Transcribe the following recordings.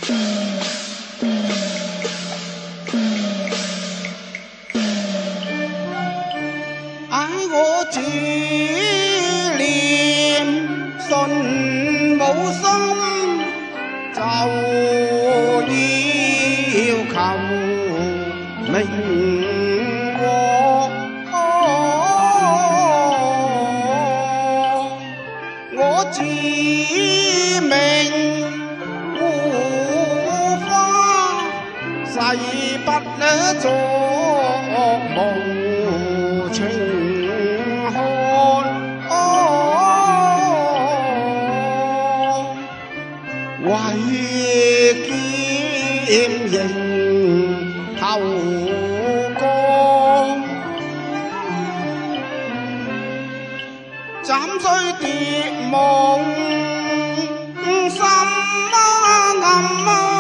爱我只念信母心，就要求明和。我只明護花，誓不作無情看。為劍迎頭光，斬碎蝶夢心暗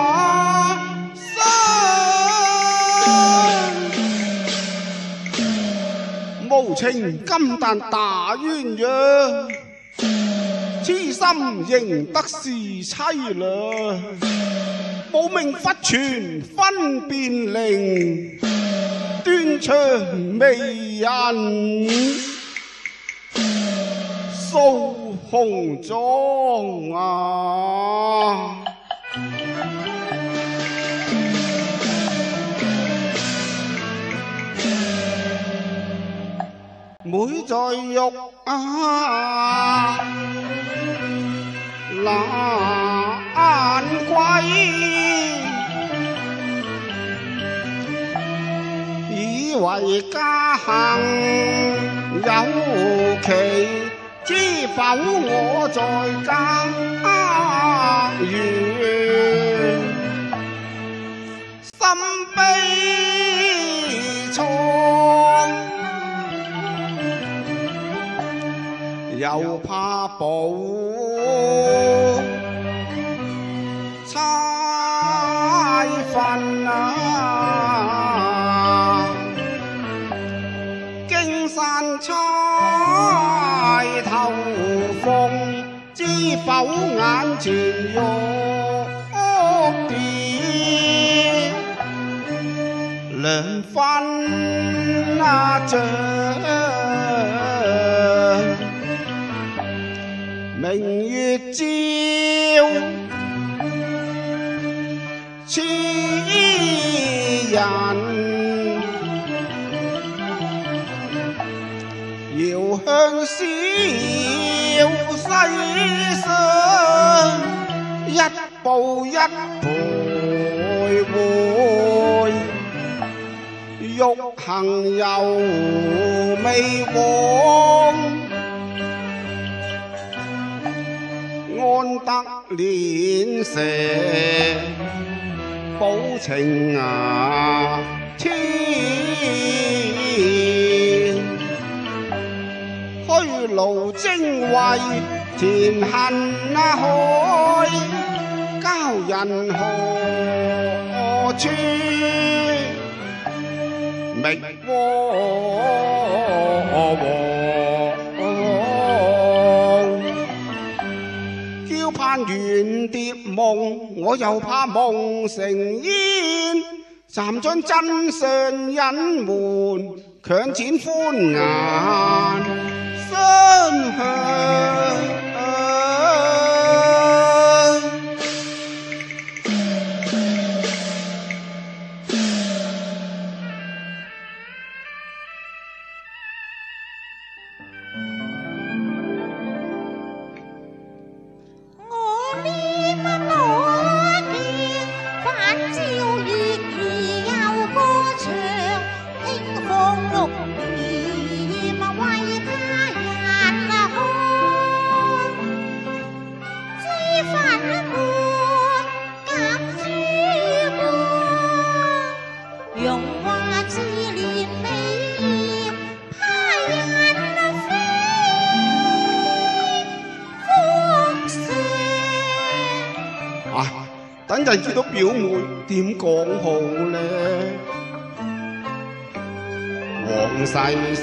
無情金蛋打鴛鴦，痴心認得是凄涼。無名忽傳分辨靈，斷腸美人掃紅妝啊！妹在玉蘭歸，以為家幸有期，知否我在家園，心悲愴。又怕寶釵份經山釵頭鳳，知否眼前玉蝶兩分像明月照痴人，遙向小西廂，一步一徘徊，欲行猶未往。安得戀蛇保情天，虛勞精為填恨海，交人何處覓盼緣蝶夢，我又怕夢成煙，暫將真相隱瞞，強剪歡顏相向。等陣見到表妹點講好呢？往世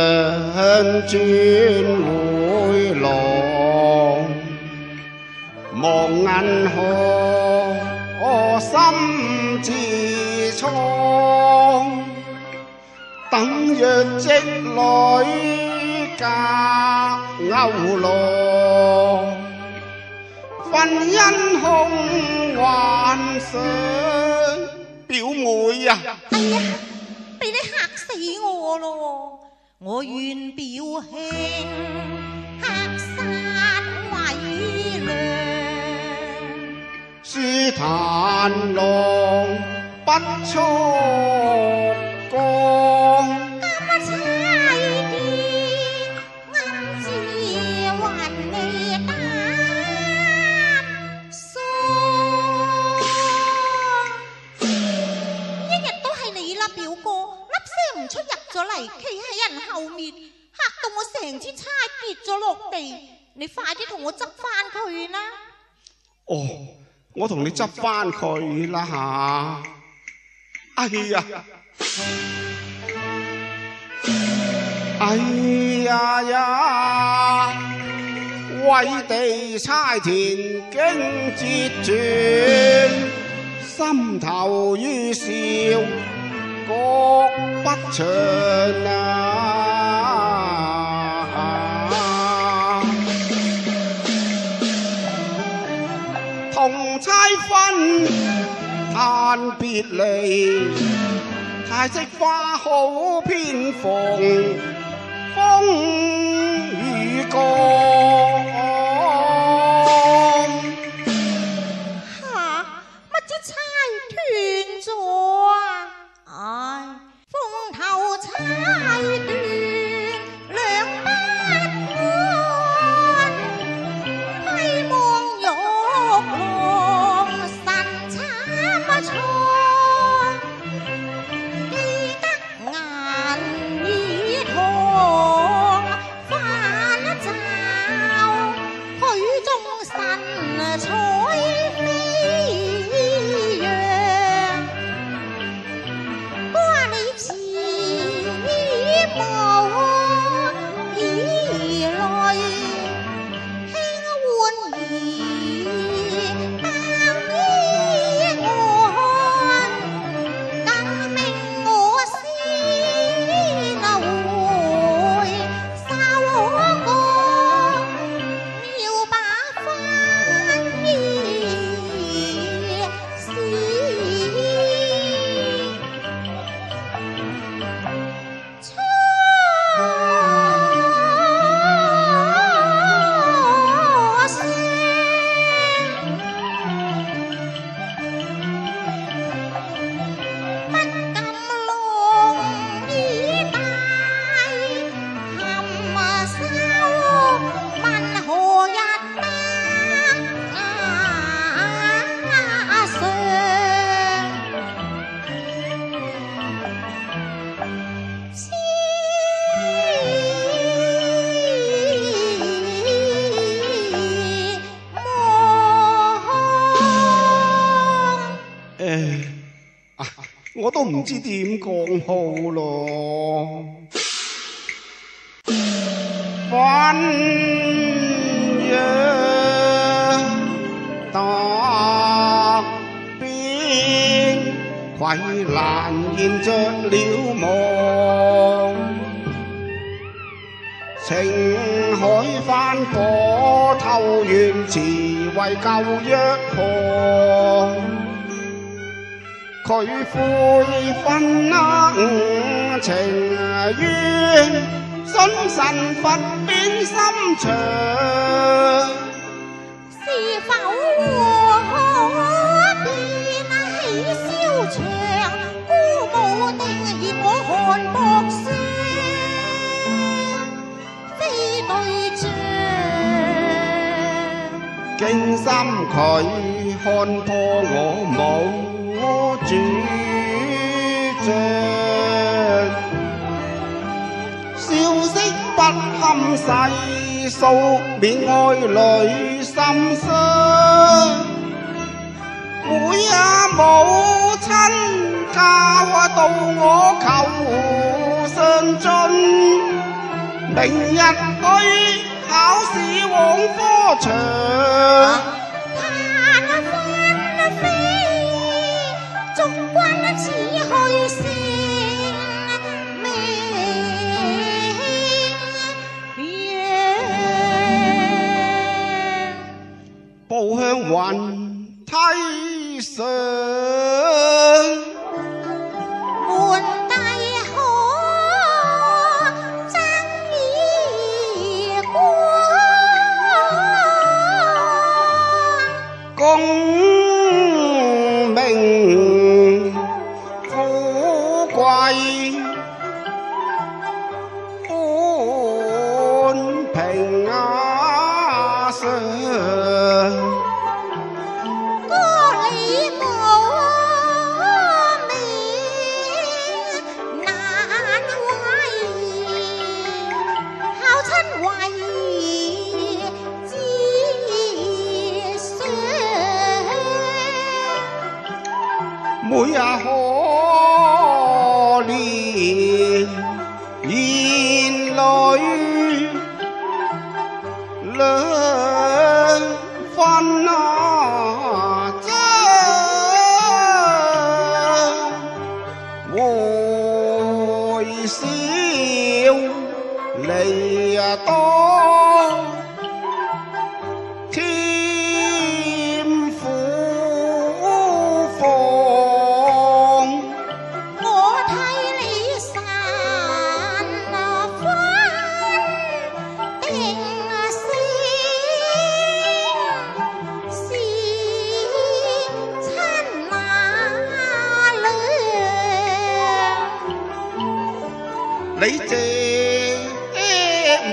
相轉回廊， 望銀河，我心自創。等若織女嫁歐郎，婚姻空幻想。表妹啊！ 哎呀，俾你嚇死我咯！我願表兄黑山偉良， 書壇郎不錯光。 咁差啲暗自還你擔數，一日都係你啦，表哥，粒聲唔出入咗嚟，企喺人後面，嚇到我成支釵跌咗落地。你快啲同我執翻佢啦！ 哦，我同你執翻佢啦吓。哎呀！哎呀呀！為地差田經折轉，心頭於笑覺不長啊！同差分嘆別離，太色花好偏逢風雨降。 嚇！乜支釵斷咗啊？唉，風頭釵斷兩不安，希望玉郎神慘錯。記得銀耳堂翻罩，許終身彩飛揚。掛你慈母以來，輕喚兒當衣案，更命我先回收個妙把翻譯我都唔知點講好咯。翻約答邊，愧難言着了夢。情海翻波透怨，慈為舊約行。佢悔婚情願，信神佛變心腸。 是否可變起蕭牆？姑母定嫌我寒薄聲，非對象。 驚心佢看破我冇主張，笑息不堪細數，免愛侶心傷。每日母親教導我求上進，明日去考試往科場。 上。 門第可爭議光， 功名富貴官平上。 歌禮無名難為，孝親為至上。 每日可憐兒女兩分爭，會少離多，添苦況。 我替你散分定先，是親那良。 你這莫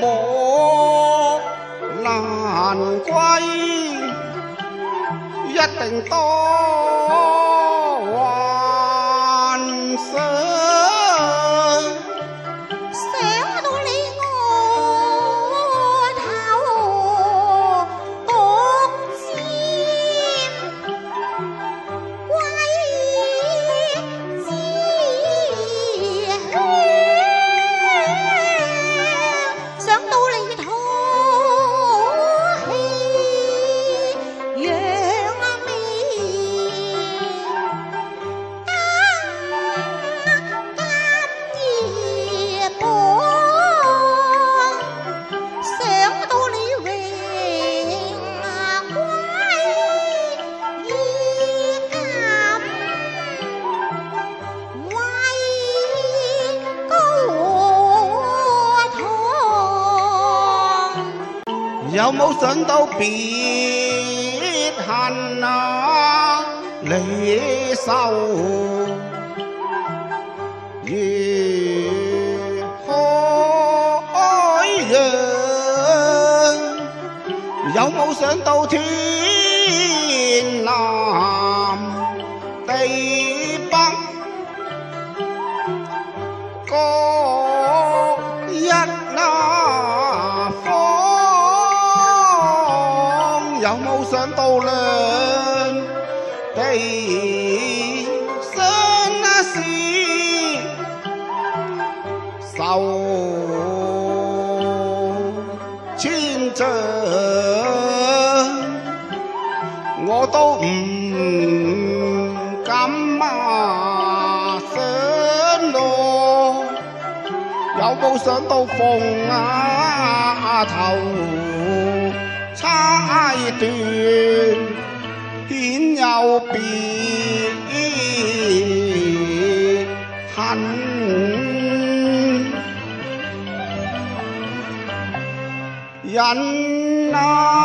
難歸，一定多幻想。 想到你我頭獨佔，歸之鄉。想到你吐氣揚眉，擔夜傍。想到你榮歸衣錦，為高堂。 有冇想到別恨啊離愁，如海洋？有冇想到天南地北各一那方？有冇想到兩地相思受千丈？我都唔敢想咯。有冇想到鳳頭差斷，顯有別恨。人啊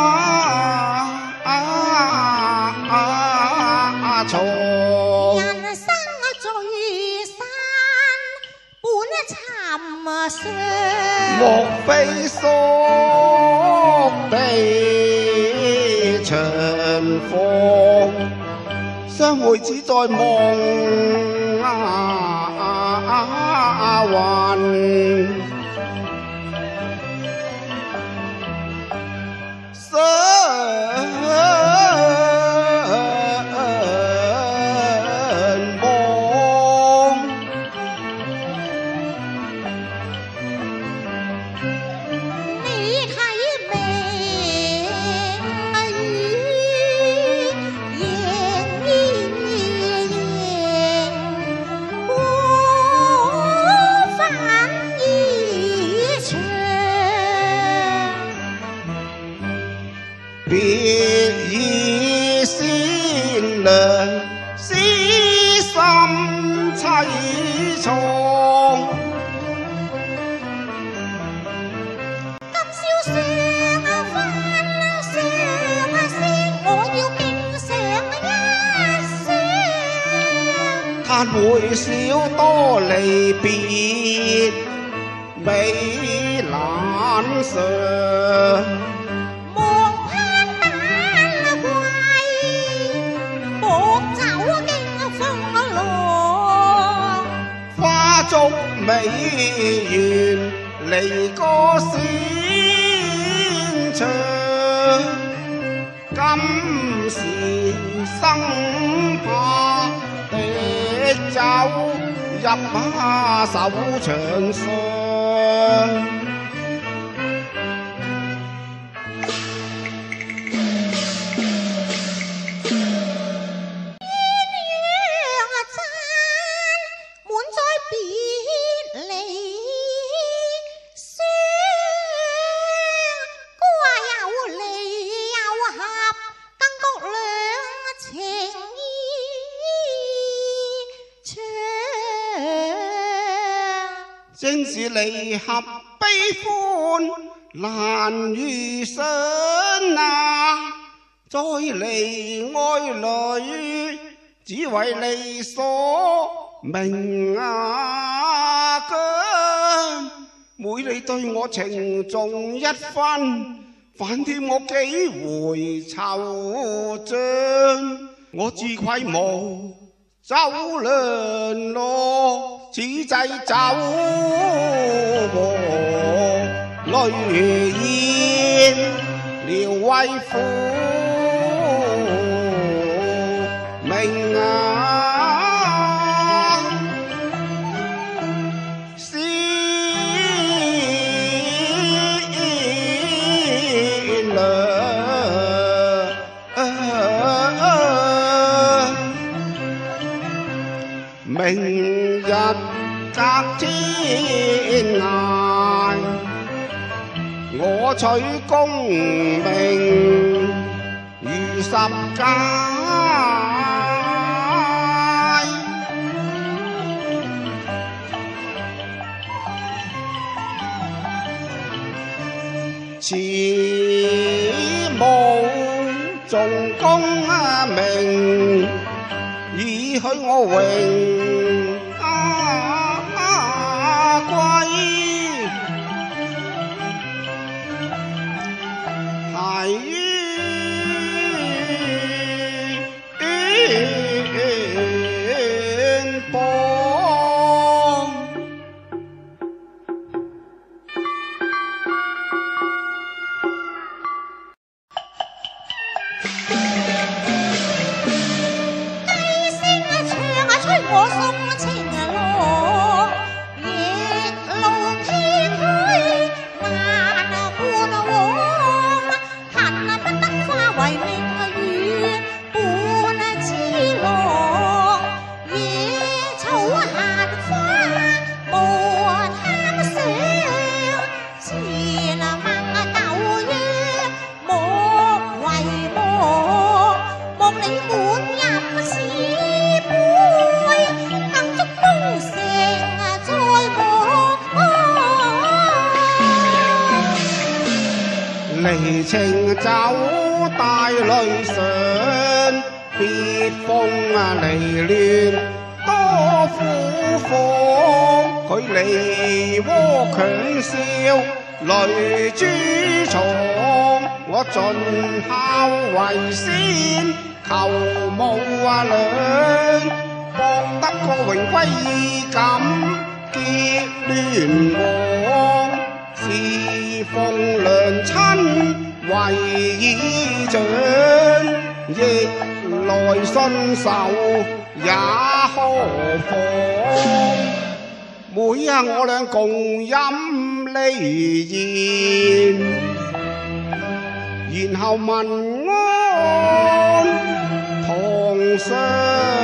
從人生聚散本尋常， 莫非宿地長況，相會只在夢幻。相望， 你睇明雨盈盈，過返衣長。 別良，思心凄怆。 今宵上翻上聲，我要敬上一聲。 嘆會少多離別美難常。 望攀丹桂，薄酒經風浪。 花燭美園離歌先唱，今時生怕滴酒入手場上。正是離合悲歡難遇上啊！在離愛裏，只為你所明啊！姜每你對我情重一分，反添我幾回惆悵，我自愧無酒量落，此際酒和淚煙聊為苦命啊！思量。明日隔天涯，我取功名如十佳。似無重功名，已許我榮歸，係於遠邦。 低聲唱吹我送情郎，亦路崎嶇難伴往，恨不得化為明月伴痴郎，野草閒花無貪想，前盟舊約莫遺忘，望你滿飲此杯，更祝功成在我。 離情酒帶淚上，別風離亂多苦況。佢離窩強笑淚珠床，我盡孝為先，求無量，博得個榮歸意感結聯王。侍奉良親為義長，逆來信仇也何妨？每日我倆共飲離言，然後問安堂上。